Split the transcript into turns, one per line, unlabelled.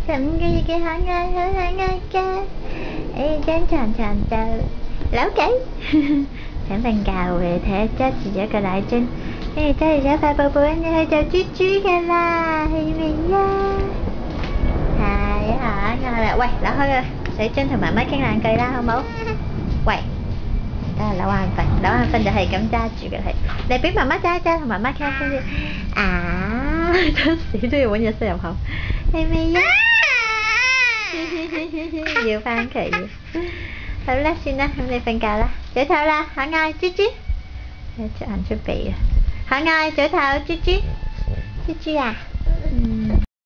咁嘅嘢好可愛㗎。張床就扭計。想瞓覺喎，睇下揸住咗個奶樽，跟住揸住咗塊布布，跟住佢就豬豬㗎啦，係咪呀？係可愛啦。喂，攞開個水樽同媽媽傾兩句啦，好冇？喂，得扭眼瞓就係咁揸住嘅係。你俾媽媽揸一揸，同媽媽傾下先。啊，真死都要揾嘢塞入口，係咪呀？要返佢要。好啦，算啦，咁你瞓覺啦，早唞啦，可愛豬豬，出眼出鼻啊，可愛早唞豬豬，豬豬啊。